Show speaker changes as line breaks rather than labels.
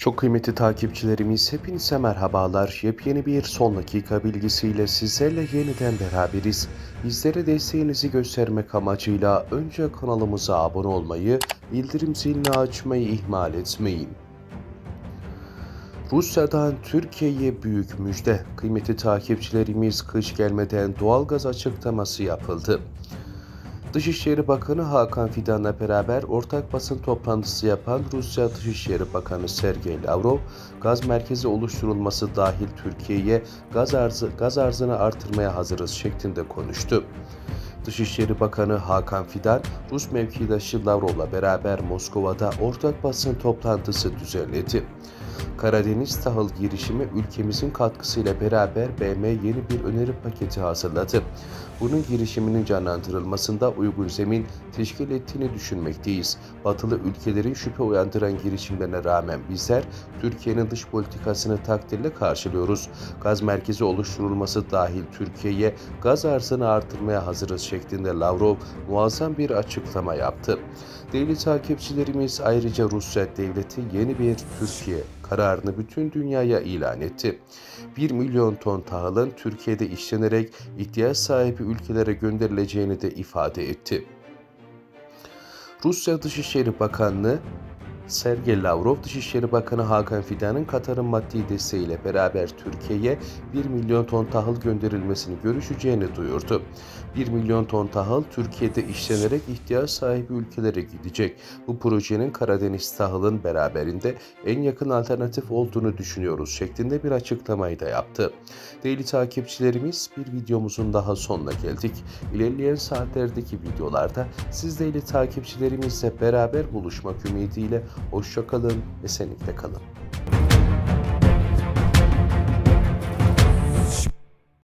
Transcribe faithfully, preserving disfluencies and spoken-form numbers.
Çok kıymetli takipçilerimiz, hepinize merhabalar. Yepyeni bir son dakika bilgisiyle sizlerle yeniden beraberiz. Bizlere desteğinizi göstermek amacıyla önce kanalımıza abone olmayı, bildirim zilini açmayı ihmal etmeyin. Rusya'dan Türkiye'ye büyük müjde. Kıymetli takipçilerimiz, kış gelmeden doğalgaz açıklaması yapıldı. Dışişleri Bakanı Hakan Fidan'la beraber ortak basın toplantısı yapan Rusya Dışişleri Bakanı Sergey Lavrov, gaz merkezi oluşturulması dahil Türkiye'ye gaz arzı gaz arzını artırmaya hazırız şeklinde konuştu. Dışişleri Bakanı Hakan Fidan, Rus mevkidaşı Lavrov'la beraber Moskova'da ortak basın toplantısı düzenledi. Karadeniz tahıl girişimi ülkemizin katkısıyla beraber B M yeni bir öneri paketi hazırladı. Bunun girişiminin canlandırılmasında uygun zemin teşkil ettiğini düşünmekteyiz. Batılı ülkelerin şüphe uyandıran girişimlerine rağmen bizler Türkiye'nin dış politikasını takdirle karşılıyoruz. Gaz merkezi oluşturulması dahil Türkiye'ye gaz arzını artırmaya hazırız şeklinde Lavrov muazzam bir açıklama yaptı. Değerli takipçilerimiz, ayrıca Rusya devleti yeni bir Türkiye kararını bütün dünyaya ilan etti. bir milyon ton tahılın Türkiye'de işlenerek ihtiyaç sahibi ülkelere gönderileceğini de ifade etti. Rusya Dışişleri Bakanlığı Sergey Lavrov, Dışişleri Bakanı Hakan Fidan'ın Katar'ın maddi desteğiyle beraber Türkiye'ye bir milyon ton tahıl gönderilmesini görüşeceğini duyurdu. bir milyon ton tahıl Türkiye'de işlenerek ihtiyaç sahibi ülkelere gidecek. Bu projenin Karadeniz tahılın beraberinde en yakın alternatif olduğunu düşünüyoruz şeklinde bir açıklamayı da yaptı. Değerli takipçilerimiz, bir videomuzun daha sonuna geldik. İlerleyen saatlerdeki videolarda siz değerli takipçilerimizle beraber buluşmak ümidiyle hoşça kalın, esenlikle kalın.